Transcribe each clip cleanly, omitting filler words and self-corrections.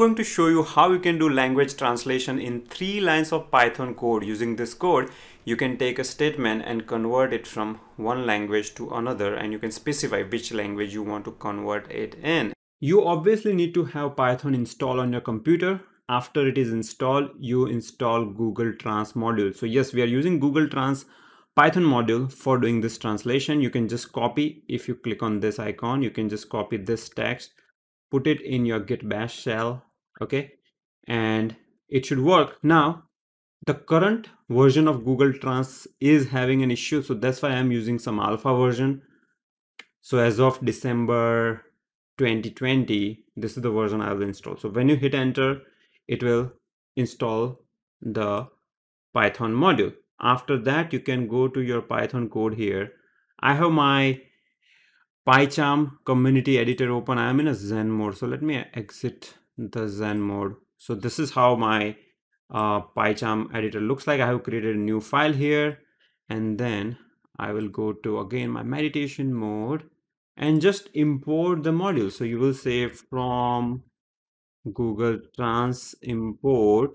going to show you how you can do language translation in 3 lines of Python code. Using this code, you can take a statement and convert it from one language to another, and you can specify which language you want to convert it in. You obviously need to have Python installed on your computer. After it is installed, you install Google Trans module. So yes, we are using Google Trans Python module for doing this translation. You can just copy, if you click on this icon, you can just copy this text, put it in your git bash shell, okay, and it should work. Now the current version of Google Trans is having an issue, so that's why I'm using some alpha version. So as of December 2020, this is the version I will install. So when you hit enter, it will install the Python module. After that, you can go to your Python code here. I have my PyCharm community editor open. I'm in a Zen mode, so let me exit the Zen mode. So this is how my PyCharm editor looks like. I have created a new file here, and then I will go to again my meditation mode and just import the module. So you will say from Google Trans import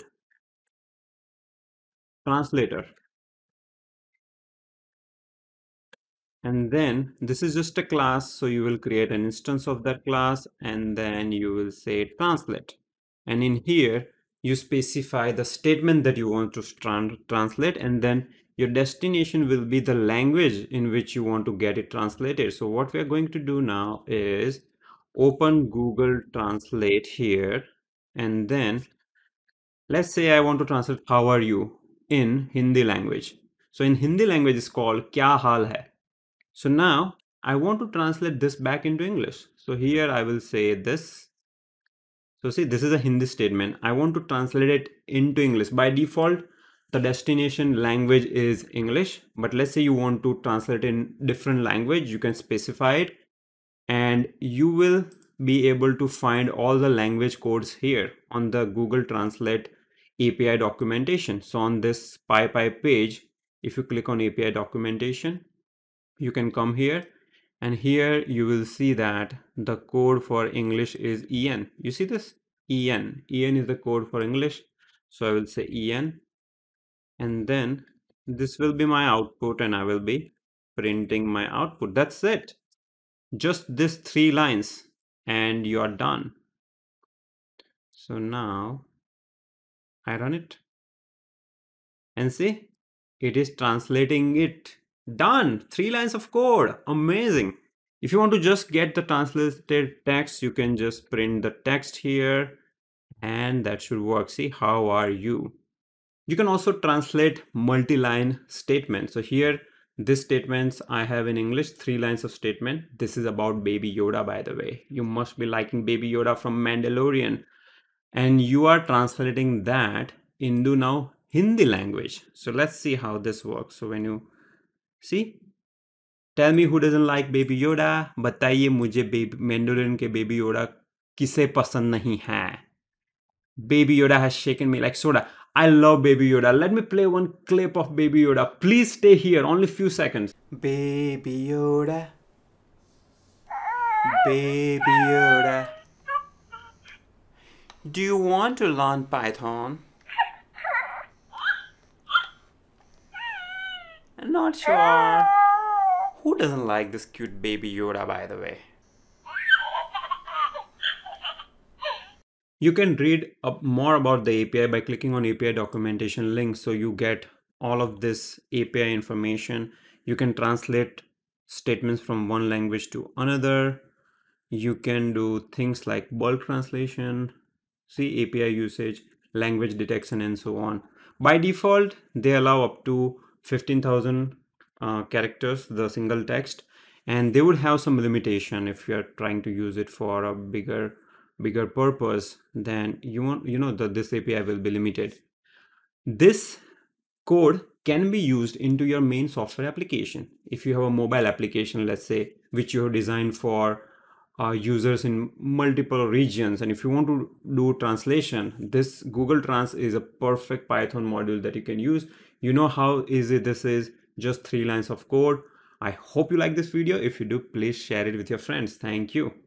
translator. And then this is just a class, so you will create an instance of that class, and then you will say translate. And in here, you specify the statement that you want to translate, and then your destination will be the language in which you want to get it translated. So what we are going to do now is open Google Translate here, and then let's say I want to translate how are you in Hindi language. So in Hindi language it's called kya haal hai. So now I want to translate this back into English. So here I will say this. So see, this is a Hindi statement. I want to translate it into English. By default, the destination language is English, but let's say you want to translate in different language, you can specify it, and you will be able to find all the language codes here on the Google Translate API documentation. So on this PyPy page, if you click on API documentation, you can come here, and here you will see that the code for English is EN. You see this? EN is the code for English. So I will say EN, and then this will be my output, and I will be printing my output. That's it. Just this 3 lines and you are done. So now I run it and see, it is translating it. Done. 3 lines of code. Amazing. If you want to just get the translated text, you can just print the text here, and that should work. See, how are you? You can also translate multi-line statements. So here, this statements I have in English, 3 lines of statement. This is about Baby Yoda, by the way. You must be liking Baby Yoda from Mandalorian. And you are translating that into now Hindi language. So let's see how this works. So when you see, tell me who doesn't like Baby Yoda. बताइए मुझे Mandalorian के Baby Yoda किसे पसंद नहीं है. Baby Yoda has shaken me like soda. I love Baby Yoda. Let me play one clip of Baby Yoda. Please stay here, only few seconds. Baby Yoda. Baby Yoda. Do you want to learn Python? I'm not sure. Who doesn't like this cute Baby Yoda, by the way? You can read up more about the API by clicking on API documentation link, so you get all of this API information. You can translate statements from one language to another. You can do things like bulk translation, see API usage, language detection, and so on. By default, they allow up to 15,000 characters, the single text, and they would have some limitation if you're trying to use it for a bigger purpose. Then this API will be limited. This code can be used into your main software application. If you have a mobile application, let's say, which you have designed for users in multiple regions, and if you want to do translation, this Google Trans is a perfect Python module that you can use. You know how easy this is, just 3 lines of code. I hope you like this video. If you do, please share it with your friends. Thank you.